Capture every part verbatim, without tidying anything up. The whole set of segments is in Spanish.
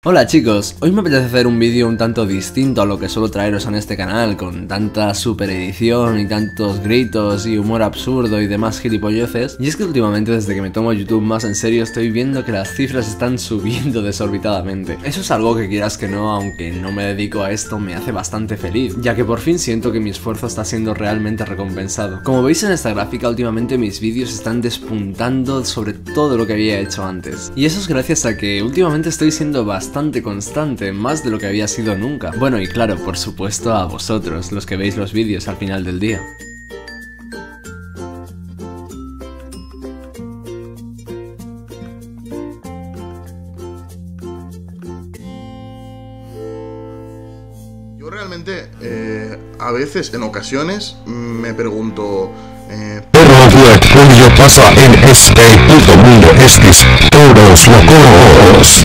Hola chicos, hoy me apetece hacer un vídeo un tanto distinto a lo que suelo traeros en este canal, con tanta super edición y tantos gritos y humor absurdo y demás gilipolleces. Y es que últimamente, desde que me tomo YouTube más en serio, estoy viendo que las cifras están subiendo desorbitadamente. Eso es algo que, quieras que no, aunque no me dedico a esto, me hace bastante feliz, ya que por fin siento que mi esfuerzo está siendo realmente recompensado. Como veis en esta gráfica, últimamente mis vídeos están despuntando sobre todo lo que había hecho antes. Y eso es gracias a que últimamente estoy siendo bastante constante, más de lo que había sido nunca. Bueno, y claro, por supuesto a vosotros, los que veis los vídeos al final del día. Yo realmente, eh, a veces, en ocasiones, me pregunto... Eh, Pero lo que pasa en este puto mundo es que todos locos.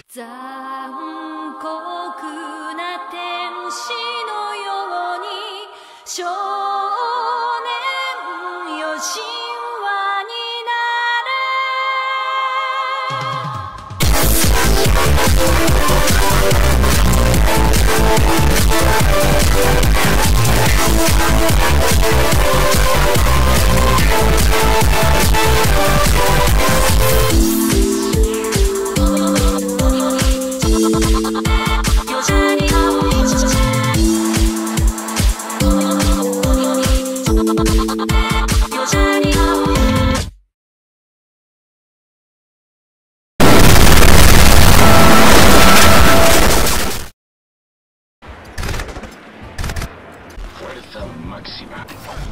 Fuerza máxima.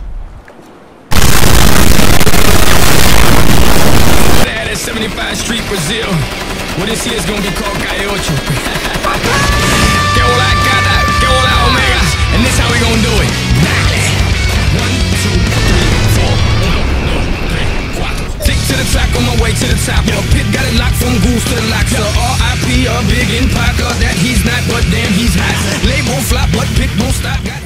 That is seventy-five Street, Brazil. What this here is gonna be called Calle ocho. Que hola, gata, que hola, omega. And this how we gonna do it. Dale. One, two, three, four. Uno, dos, tres, cuatro. Tick to the track on my way to the top. Yo, Pit got it locked from goose to the lock. So R I P a big in Parker that he's not, but damn he's hot. Label flop, but Pit won't stop.